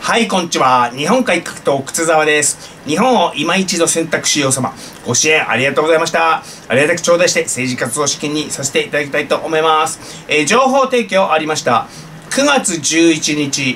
はい、こんにちは。日本改革党靴沢です。日本を今一度選択しよう様。ご支援ありがとうございました。ありがたく頂戴して政治活動資金にさせていただきたいと思います。情報提供ありました。9月11日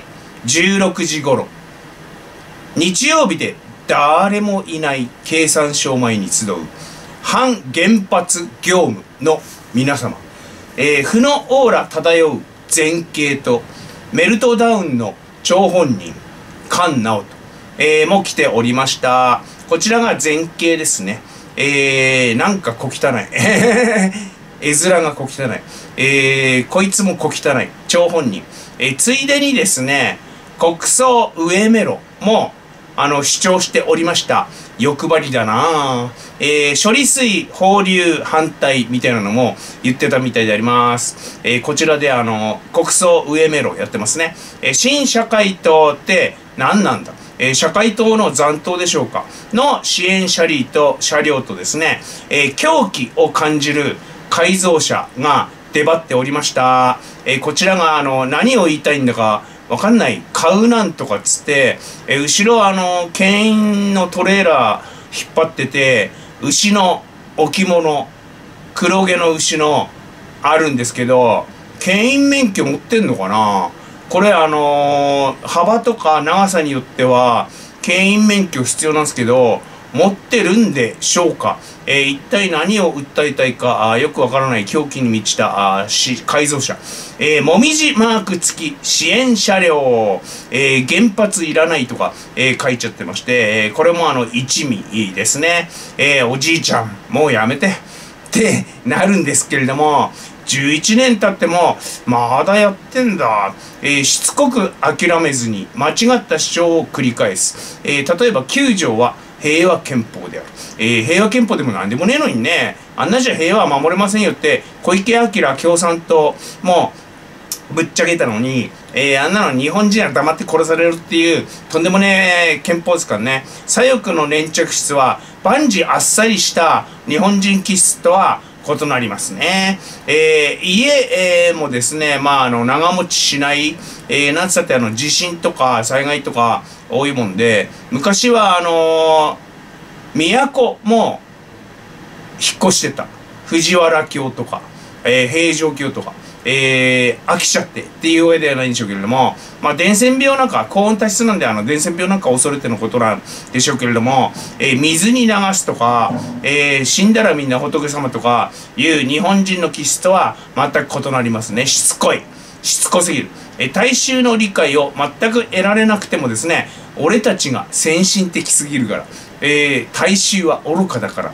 16時頃。日曜日で誰もいない経産省前に集う反原発業務の皆様。負のオーラ漂う前景とメルトダウンの張本人菅直人、も来ておりました。こちらが前景ですね。なんか小汚い絵面が小汚い、こいつも小汚い張本人、ついでにですね国葬上メロも主張しておりました。欲張りだなぁ、処理水放流反対みたいなのも言ってたみたいであります。こちらで国葬上メロやってますね。新社会党って何なんだ、社会党の残党でしょうかの支援車両とですね、狂気を感じる改造車が出張っておりました。こちらが何を言いたいんだかわかんない、買うなんとかっつって、後ろ牽引のトレーラー引っ張ってて、牛の置物、黒毛の牛のあるんですけど、牽引免許持ってんのかな。これ幅とか長さによっては牽引免許必要なんですけど、持ってるんでしょうか。一体何を訴えたいかよくわからない狂気に満ちた改造車、もみじマーク付き支援車両、原発いらないとか、書いちゃってまして、これも一味ですね。おじいちゃんもうやめてってなるんですけれども、11年経ってもまだやってんだ。しつこく諦めずに間違った主張を繰り返す。例えば9条は平和憲法である。平和憲法でも何でもねえのにね、あんなじゃ平和は守れませんよって小池晃共産党もぶっちゃけたのに、あんなの日本人は黙って殺されるっていうとんでもねえ憲法ですからね。左翼の粘着質は万事あっさりした日本人気質とは異なりますね。家、もですね、長持ちしない、なんつったって地震とか災害とか多いもんで、昔は都も引っ越してた。藤原京とか、平城京とか、飽きちゃってっていう上ではないんでしょうけれども、伝染病なんか高温多湿なんで伝染病なんか恐れてのことなんでしょうけれども、水に流すとか、死んだらみんな仏様とかいう日本人の気質とは全く異なりますね。しつこすぎる。大衆の理解を全く得られなくてもですね、俺たちが先進的すぎるから、大衆は愚かだから、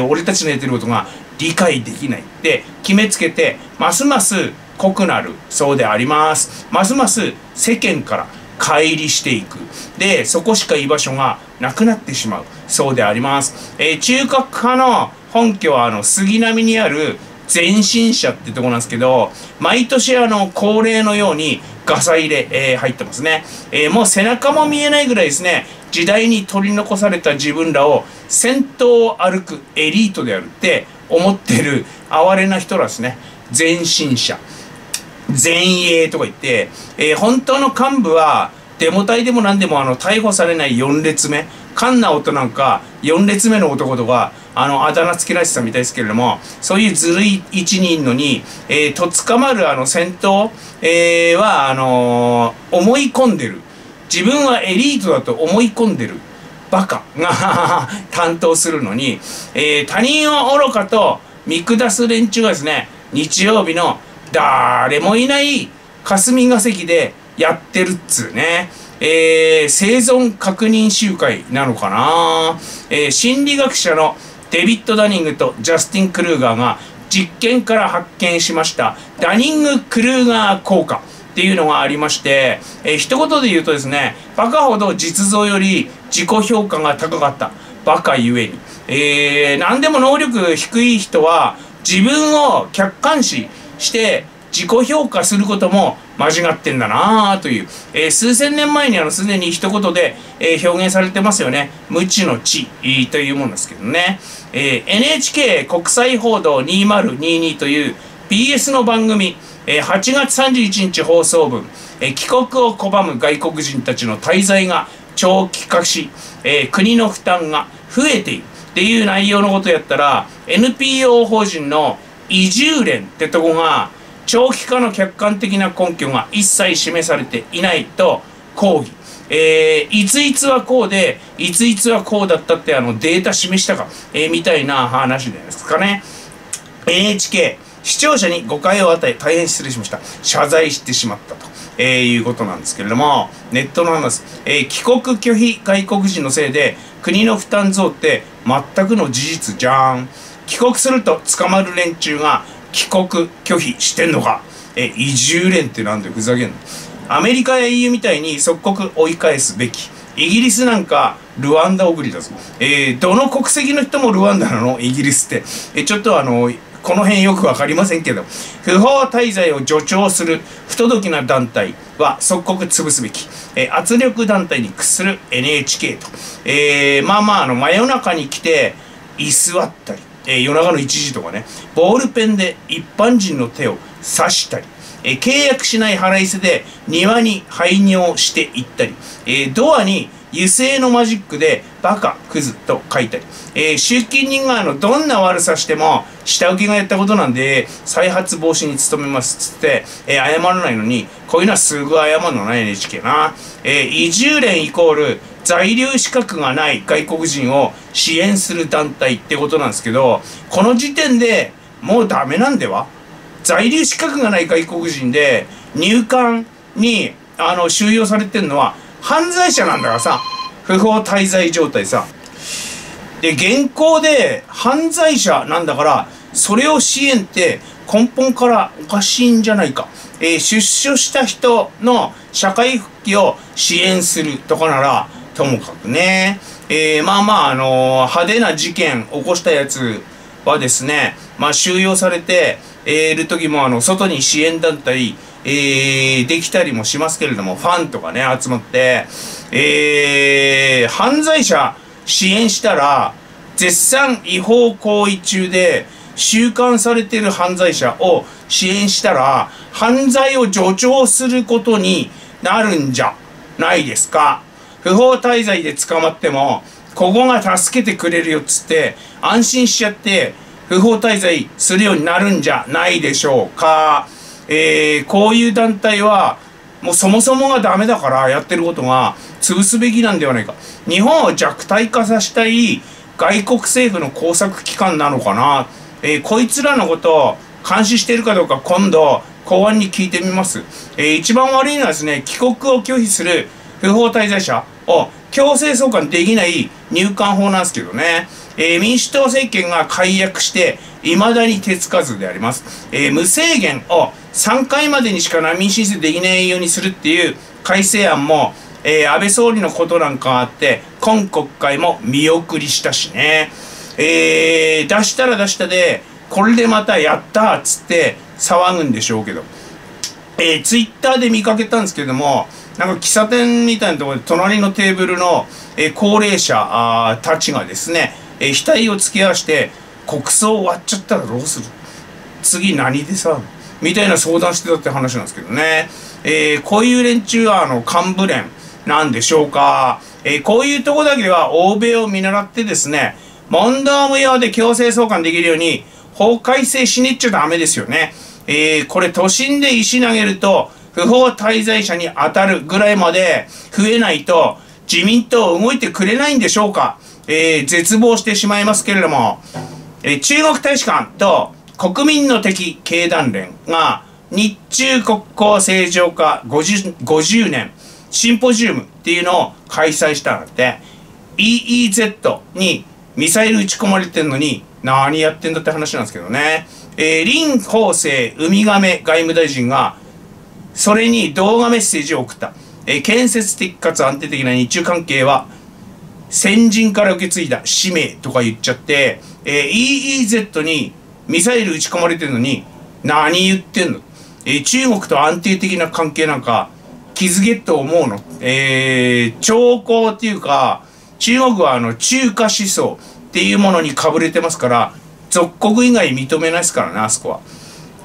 俺たちのやってることが理解できないって決めつけて、ますます濃くなるそうであります。ますます世間から乖離していく。で、そこしか居場所がなくなってしまうそうであります。中核派の本拠は杉並にある前進社ってとこなんですけど、毎年恒例のようにガサ入れ、入ってますね。もう背中も見えないぐらいですね、時代に取り残された自分らを先頭を歩くエリートであるって思ってる哀れな人らですね。前進者、前衛とか言って、本当の幹部はデモ隊でも何でも逮捕されない4列目、菅直人なんか4列目の男とかあだ名つけられてたみたいですけれども、そういうずるい位置にいるのに、とっ捕まる先頭、は思い込んでる、自分はエリートだと思い込んでるバカが担当するのに、他人を愚かと見下す連中がですね、日曜日の誰もいない霞が関でやってるっつうね。生存確認集会なのかな。心理学者のデビッド・ダニングとジャスティン・クルーガーが実験から発見しましたダニング・クルーガー効果っていうのがありまして、一言で言うとですね、バカほど実像より自己評価が高かったバカゆえに、何でも能力低い人は自分を客観視して自己評価することも間違ってんだなぁという、数千年前にすでに一言で、表現されてますよね。無知の知というものですけどね。NHK 国際報道2022という BS の番組、 8月31日放送分、帰国を拒む外国人たちの滞在が長期化し、国の負担が増えているっていう内容のことやったら、 NPO 法人の移住連ってとこが長期化の客観的な根拠が一切示されていないと抗議。いついつはこうで、いついつはこうだったってデータ示したか、みたいな話ですかね。NHK、視聴者に誤解を与え、大変失礼しました。謝罪してしまったと、いうことなんですけれども、ネットの話です。帰国拒否外国人のせいで、国の負担増って全くの事実じゃん。帰国すると捕まる連中が帰国拒否してんのか。移住連ってなんでふざけんの。アメリカや EU みたいに即刻追い返すべき。イギリスなんかルワンダ送りだぞ。どの国籍の人もルワンダなのイギリスって。ちょっとこの辺よくわかりませんけど、不法滞在を助長する不届きな団体は即刻潰すべき。圧力団体に屈する NHK と。真夜中に来て居座ったり、夜中の1時とかね、ボールペンで一般人の手を刺したり、契約しない腹いせで庭に排尿していったり、ドアに油性のマジックでバカクズと書いたり、集金人がどんな悪さしても下請けがやったことなんで再発防止に努めますっつって、謝らないのに、こういうのはすぐ謝るのな NHK な。移住連イコール在留資格がない外国人を支援する団体ってことなんですけど、この時点でもうダメなんでは。在留資格がない外国人で入管に収容されてるのは犯罪者なんだからさ、不法滞在状態さ。で、現行で犯罪者なんだから、それを支援って根本からおかしいんじゃないか。出所した人の社会復帰を支援するとかならともかくね。派手な事件起こしたやつはですね、収容されている時も外に支援団体できたりもしますけれども、ファンとかね集まって、犯罪者支援したら絶賛違法行為中で収監されている犯罪者を支援したら犯罪を助長することになるんじゃないですか。不法滞在で捕まってもここが助けてくれるよっつって安心しちゃって不法滞在するようになるんじゃないでしょうか。こういう団体はもうそもそもがダメだからやってることが潰すべきなんではないか。日本を弱体化させたい外国政府の工作機関なのかな。こいつらのことを監視しているかどうか今度公安に聞いてみます。一番悪いのはですね、帰国を拒否する不法滞在者を強制送還できない入管法なんですけどね。民主党政権が解約して未だに手つかずであります。無制限を3回までにしか難民申請できないようにするっていう改正案も、安倍総理のことなんかあって今国会も見送りしたしね。出したら出したでこれでまたやったっつって騒ぐんでしょうけど、ツイッターで見かけたんですけども、なんか喫茶店みたいなところで隣のテーブルの、高齢者たちがですね、額を突き合わせて国葬終わっちゃったらどうする、次何でさみたいな相談してたって話なんですけどね。こういう連中は幹部連なんでしょうか。こういうとこだけは欧米を見習ってですね、問答無用で強制送還できるように法改正しねっちゃダメですよね。これ都心で石投げると不法滞在者に当たるぐらいまで増えないと自民党動いてくれないんでしょうか。絶望してしまいますけれども、中国大使館と国民の敵経団連が日中国交正常化 50年シンポジウムっていうのを開催したので、 EEZ にミサイル撃ち込まれてんのに何やってんだって話なんですけどね。林芳正ウミガメ外務大臣がそれに動画メッセージを送った。建設的かつ安定的な日中関係は先人から受け継いだ使命とか言っちゃって、EEZ にミサイル撃ち込まれてるのに何言ってんの。中国と安定的な関係なんか築けと思うの。兆候っていうか、中国は中華思想っていうものにかぶれてますから、属国以外認めないですからね、あそこは。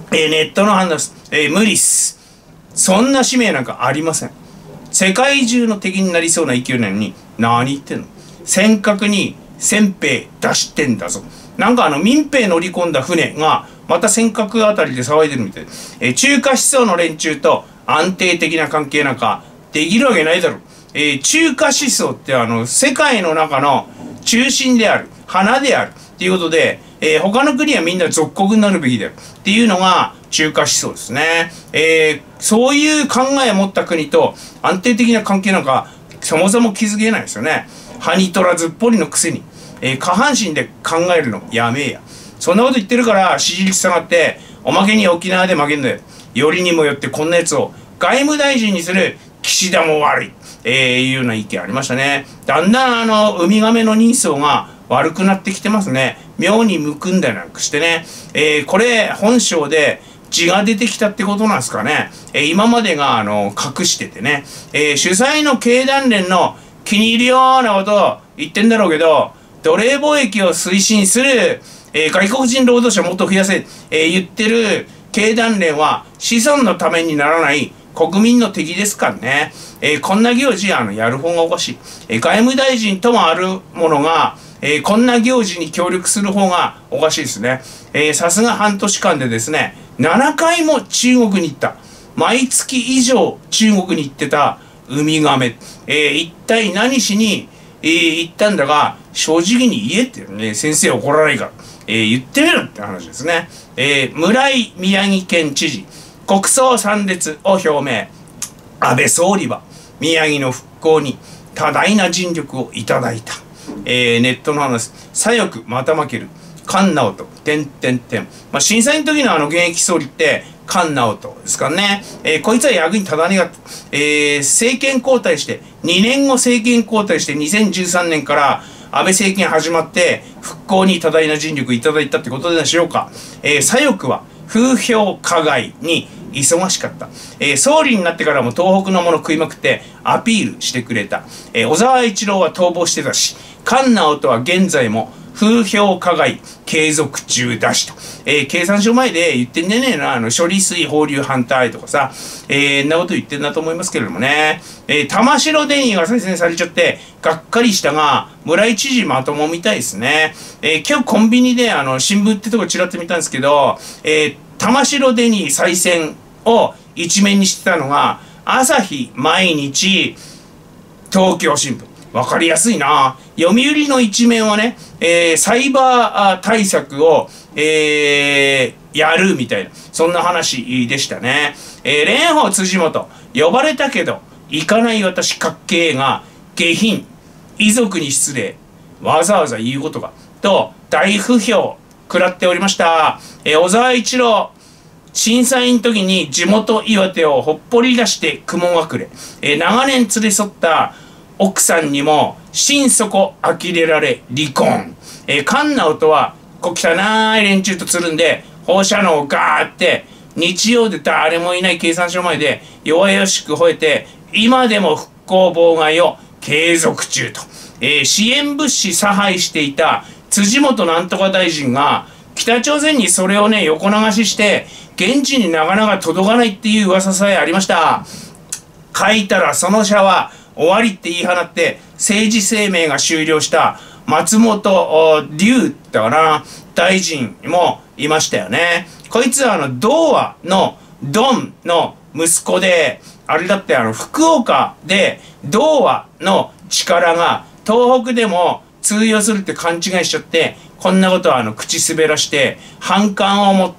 ネットの判断です。無理っす。そんな使命なんかありません。世界中の敵になりそうな勢いなのに、何言ってんの。尖閣に船兵出してんだぞ。なんか民兵乗り込んだ船が、また尖閣あたりで騒いでるみたい。中華思想の連中と安定的な関係なんかできるわけないだろ。中華思想って世界の中の中心である、花であるっていうことで、他の国はみんな属国になるべきであるっていうのが中華思想ですね。そういう考えを持った国と安定的な関係なんかそもそも築けないですよね。歯に取らずっぽりのくせに、下半身で考えるのやめえや。そんなこと言ってるから支持率下がっておまけに沖縄で負けんだよ。よりにもよってこんなやつを外務大臣にする岸田も悪い、いうような意見ありましたね。だんだんウミガメの人相が悪くなってきてますね。妙にむくんだりなんかしてね。これ本性で血が出てきたってことなんですかね。今までが隠しててね。主催の経団連の気に入るようなことを言ってんだろうけど、奴隷貿易を推進する、外国人労働者もっと増やせ、言ってる経団連は子孫のためにならない国民の敵ですからね。こんな行事やる方がおかしい。外務大臣ともあるものが、こんな行事に協力する方がおかしいですね。さすが半年間でですね、7回も中国に行った。毎月以上中国に行ってたウミガメ。一体何しに、行ったんだが、正直に言えってね、先生怒らないから、言ってみろって話ですね。村井宮城県知事、国葬参列を表明。安倍総理は宮城の復興に多大な尽力をいただいた。ネットの話、左翼また負ける。菅直人、審査員の時の現役総理って、菅直人ですからね。こいつは役に立たねえが、政権交代して、2年後政権交代して2013年から安倍政権始まって、復興に多大な尽力いただいたってことでしょうか。左翼は風評加害に忙しかった。総理になってからも東北のもの食いまくってアピールしてくれた。小沢一郎は逃亡してたし、菅直人は現在も風評加害継続中だしと。経産省前で言ってんじゃねえな、処理水放流反対とかさ、んなこと言ってんだと思いますけれどもね。玉城デニーが再選されちゃって、がっかりしたが、村井知事まともみたいですね。今日コンビニで新聞ってとこちらって見たんですけど、玉城デニー再選を一面にしてたのが、朝日、毎日、東京新聞。わかりやすいな。読売の一面はね、サイバー対策を、やるみたいな、そんな話でしたね。蓮舫辻元、呼ばれたけど、行かない私かっけえが、下品、遺族に失礼、わざわざ言うことが、と、大不評、食らっておりました。小沢一郎、審査員の時に地元岩手をほっぽり出して雲隠れ、長年連れ添った奥さんにも心底呆れられ離婚。菅直人は小汚い連中とつるんで放射能をガーって日曜で誰もいない経産省前で弱々しく吠えて今でも復興妨害を継続中と。支援物資差配していた辻元なんとか大臣が北朝鮮にそれをね横流しして現地になかなか届かないっていう噂さえありました。書いたらその社は終わりって言い放って政治生命が終了した松本龍だかな大臣もいましたよね。こいつは童話のドンの息子で、あれだって福岡で童話の力が東北でも通用するって勘違いしちゃって、こんなことは口滑らして反感を持った、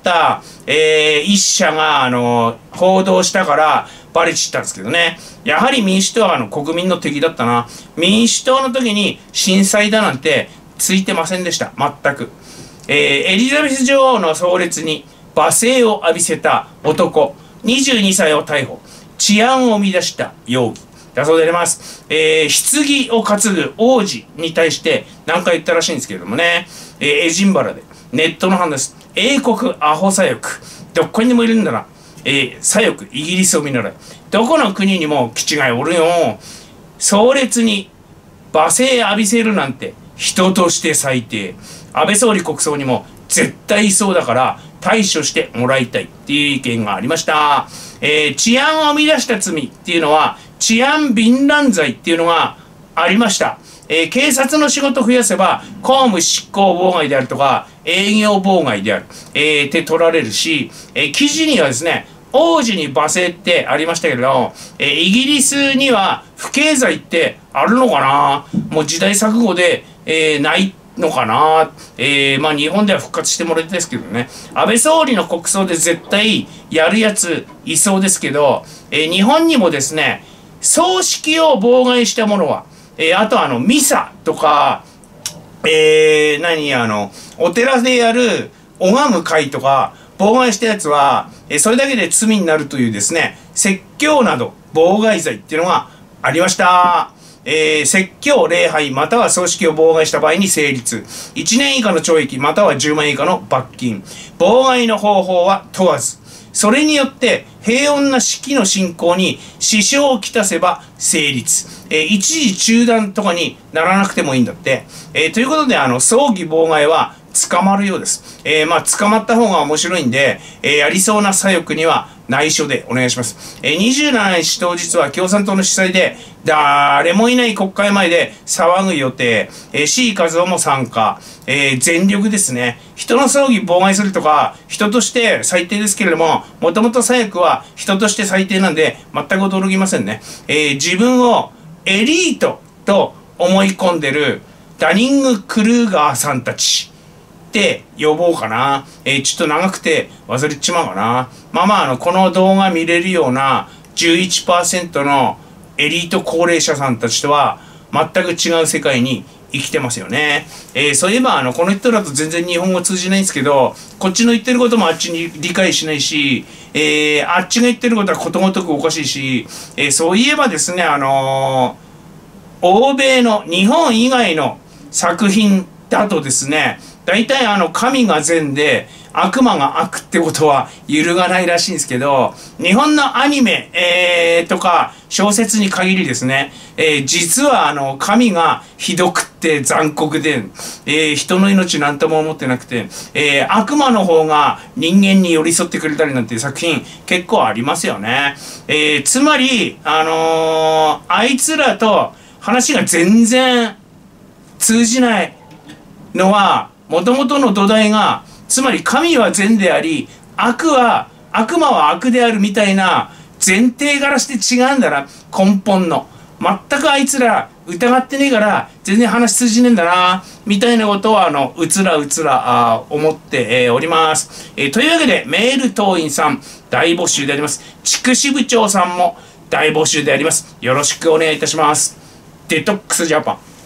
一社が報道したからバレちったんですけどね。やはり民主党は国民の敵だったな。民主党の時に震災だなんてついてませんでした。全く。エリザベス女王の葬列に罵声を浴びせた男、22歳を逮捕。治安を乱した容疑。だそうであります。棺を担ぐ王子に対して何か言ったらしいんですけれどもね。エジンバラで。ネットの話です。英国アホ左翼。どこにでもいるんだな。左翼、イギリスを見習い。どこの国にも気違いおるよ。壮烈に罵声浴びせるなんて人として最低。安倍総理国葬にも絶対いそうだから対処してもらいたいっていう意見がありました。治安を乱した罪っていうのは、治安敏乱罪っていうのがありました。警察の仕事を増やせば、公務執行妨害であるとか、営業妨害である、って取られるし、記事にはですね、王子に罵声ってありましたけれど、イギリスには不敬罪ってあるのかな、もう時代錯誤で、ないのかな、まあ日本では復活してもらいたいですけどね。安倍総理の国葬で絶対やるやついそうですけど、日本にもですね、葬式を妨害したものは、あとミサとか、お寺でやる拝む会とか、妨害したやつは、それだけで罪になるというですね、説教など妨害罪っていうのがありました。説教、礼拝、または葬式を妨害した場合に成立。1年以下の懲役、または10万円以下の罰金。妨害の方法は問わず。それによって平穏な式の進行に支障をきたせば成立。一時中断とかにならなくてもいいんだって。ということで、葬儀妨害は捕まるようです。まあ、捕まった方が面白いんで、やりそうな左翼には内緒でお願いします。27日当日は共産党の主催で、誰もいない国会前で騒ぐ予定。C 和夫も参加。全力ですね。人の葬儀妨害するとか、人として最低ですけれども、もともと左翼は人として最低なんで、全く驚きませんね。自分をエリートと思い込んでるダニング・クルーガーさんたちって呼ぼうかな。ちょっと長くて忘れちまうかな。まあこの動画見れるような 11% のエリート高齢者さんたちとは全く違う世界に生きてますよね。そういえばこの人だと全然日本語通じないんですけど、こっちの言ってることもあっちに理解しないし、あっちが言ってることはことごとくおかしいし、そういえばですね、欧米の日本以外の作品だとですね、大体神が善で悪魔が悪ってことは揺るがないらしいんですけど、日本のアニメ、とか小説に限りですね、実は神がひどくって残酷で、人の命なんとも思ってなくて、悪魔の方が人間に寄り添ってくれたりなんていう作品結構ありますよね。つまりあいつらと話が全然通じないのは、もともとの土台が、つまり神は善であり、悪魔は悪であるみたいな前提からして違うんだな、根本の。全くあいつら疑ってねえから、全然話通じねえんだな、みたいなことをうつら思っております。というわけで、メール党員さん大募集であります。地区支部長さんも大募集であります。よろしくお願いいたします。デトックスジャパン。